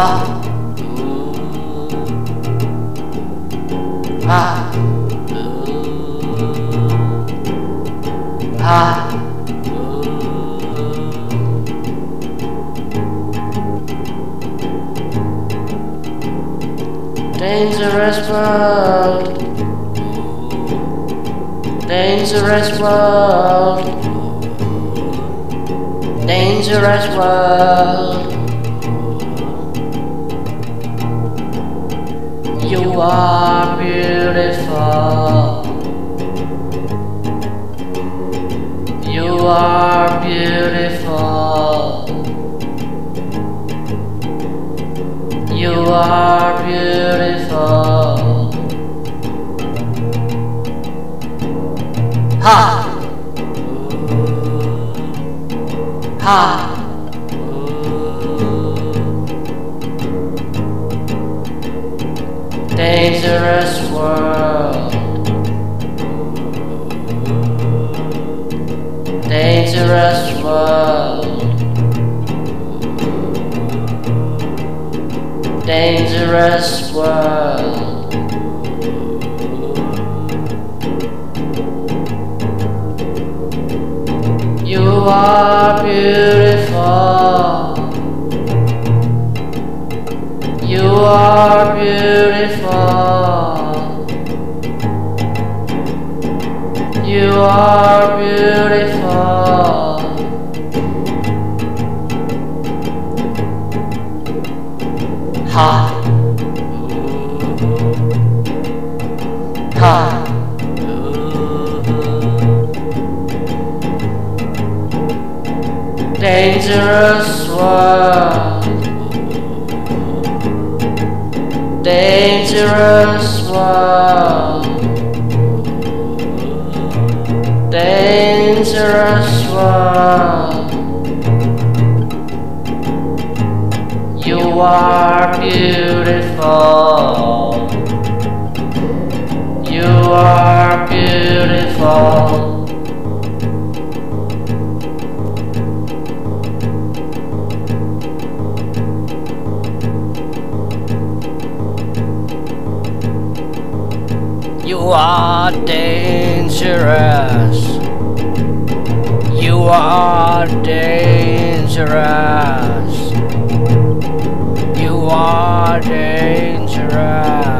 Dangerous world, dangerous world, dangerous world. You are beautiful. You are beautiful. You are beautiful. Ha! Ha! Dangerous world. Dangerous world. Dangerous world. You are beautiful. You are beautiful. You are beautiful. Ha! Ha! Dangerous world. Dangerous world. Dangerous world. You are beautiful. You are beautiful. You are dangerous. You are dangerous. You are dangerous.